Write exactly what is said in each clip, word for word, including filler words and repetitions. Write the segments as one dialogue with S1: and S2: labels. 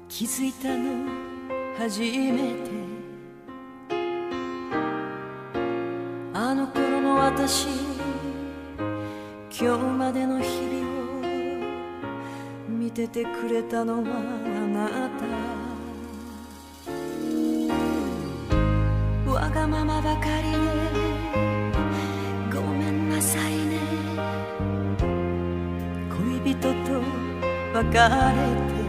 S1: 気づいたの初めて、あの頃の私、今日までの日々を見ててくれたのはあなた。わがままばかりでごめんなさいね。恋人と別れて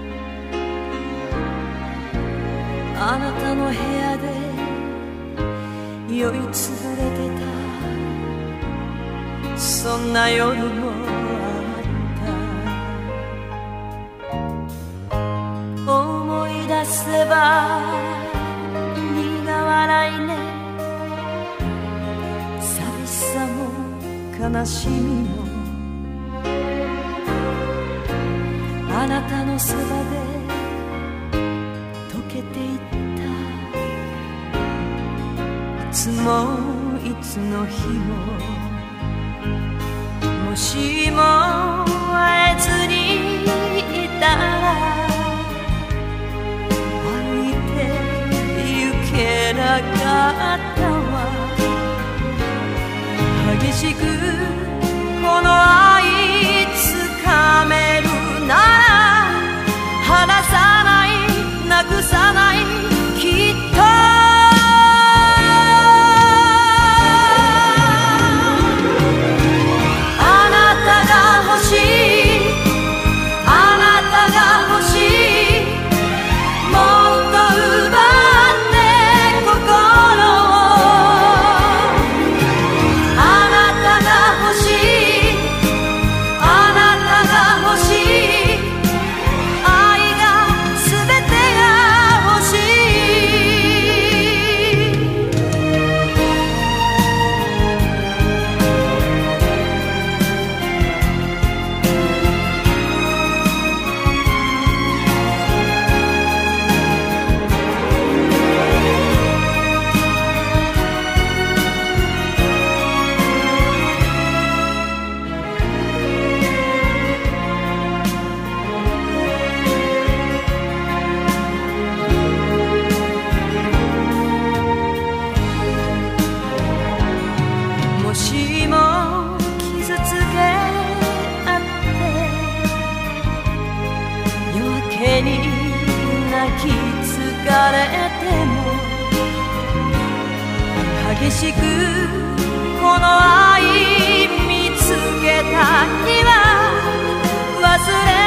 S1: あなたの部屋で酔いつぶれてた、そんな夜もあった。思い出せば苦笑いね。寂しさも悲しみもあなたのそばで溶けていった。いつもいつの日も、もしも会えずにいたら歩いて行けなかったわ。激しくこの愛つかめるなら離さない、なくさない、きっとあなたが欲しい、あなたが欲しい、もっと奪って心を。あなたが欲しい、あなたが欲しい、愛が全てが欲しもしも傷つけあって夜明けに泣き疲れても、激しくこの愛見つけた日は忘れ